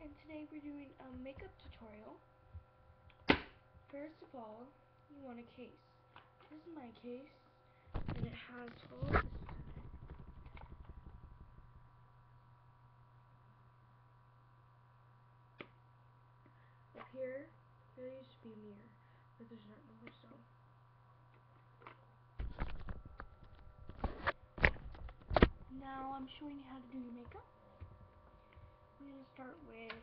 and today we're doing a makeup tutorial. First of all, you want a case. This is my case, and it has all this in it. Up here, there used to be a mirror, but there's not no more, so. Now I'm showing you how to do your makeup. I'm going to start with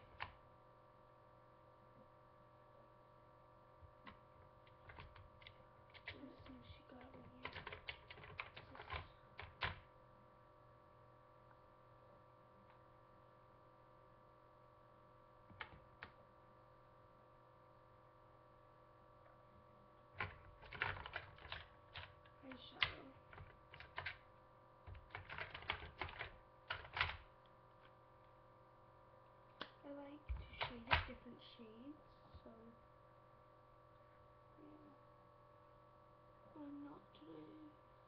let's see what she got in here. Eyeshadow. I like to shade it different shades, so yeah. I'm not today.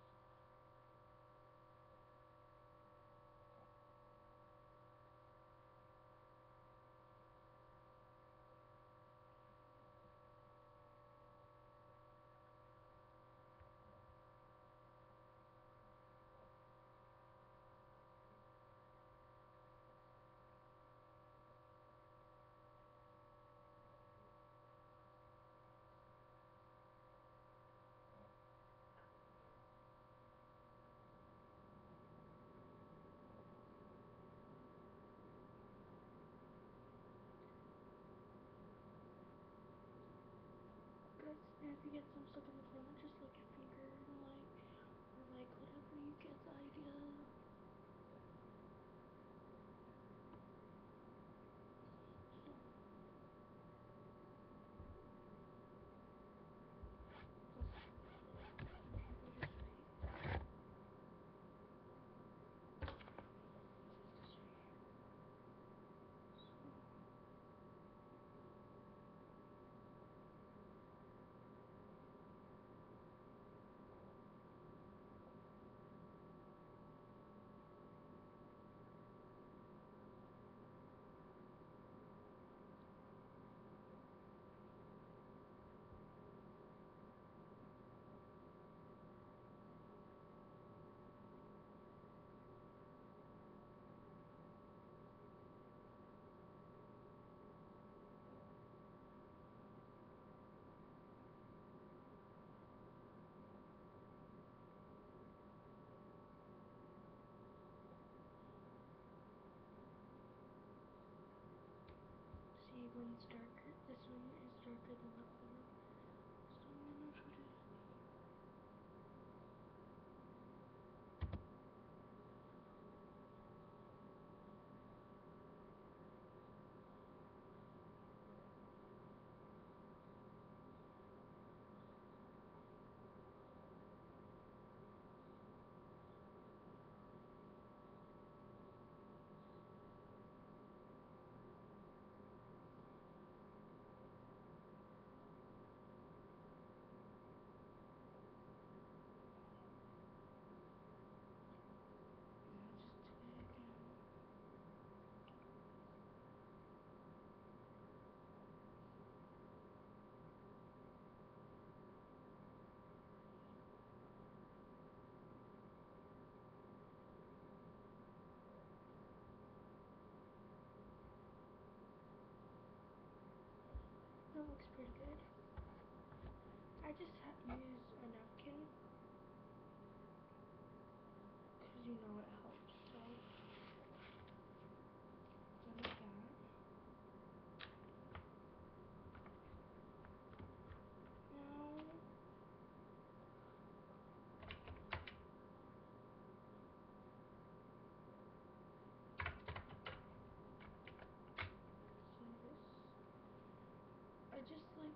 And if you get some stuck in the corner, just lick your finger and or whatever, you get the idea. See, one's darker. This one is darker than the other one. So I'm gonna try to. That looks pretty good. I just use a napkin because you know it helps. So like that. Now see this. I just like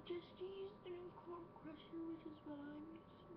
just used an comb crusher, which is what I'm using.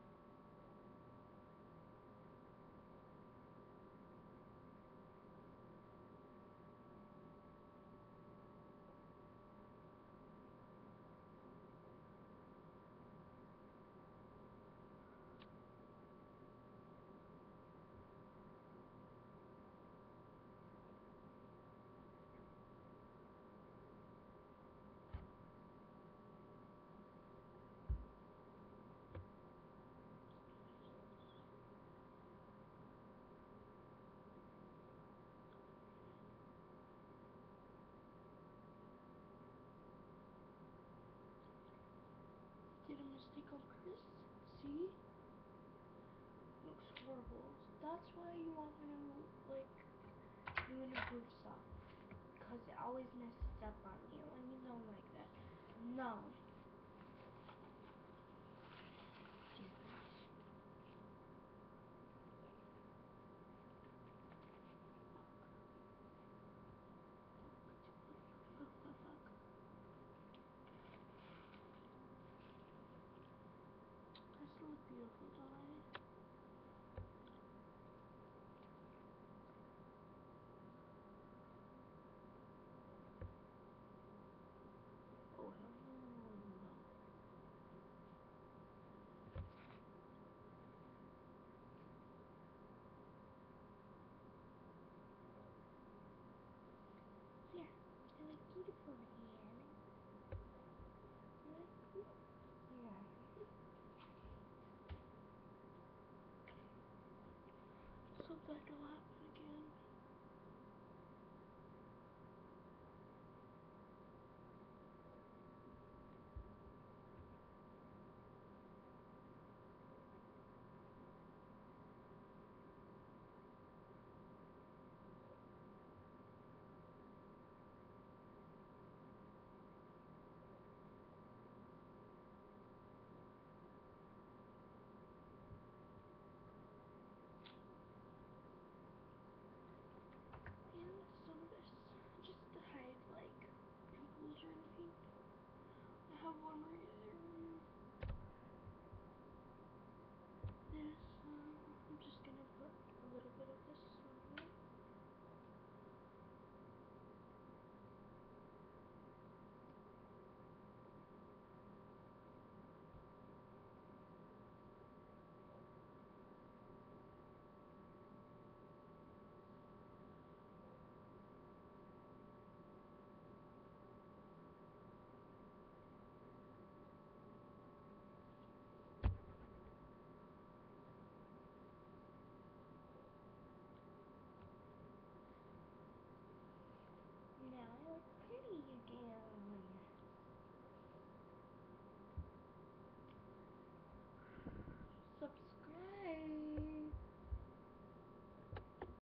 Did a mistake on purpose? See? Looks horrible. That's why you want to, like, do an improved stuff. Because it always messes up on you, and you don't like that. No. I still look beautiful, don't I? Oh, hell no. Yeah, I look beautiful again. Yeah. So that a lot.